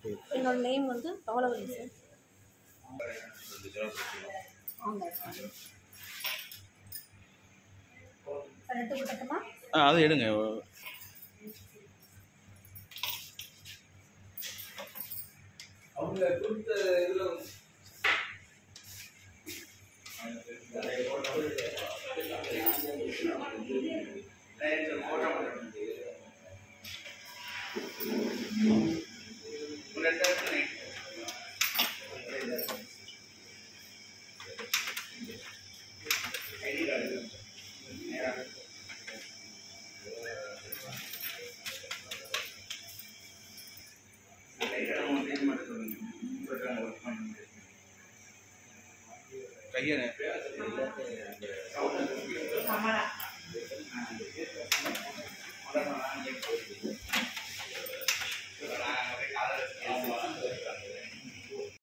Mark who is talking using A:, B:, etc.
A: என்னோட நேம் வந்து கமலவதி சார்.
B: அது எடுங்க. அவங்க கொடுத்த இதில் கையை